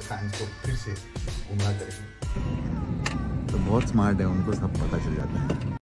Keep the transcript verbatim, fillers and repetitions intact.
Fans को फिर से गुमराह करेंगे। तो बहुत स्मार्ट है, उनको सब पता चल जाता है।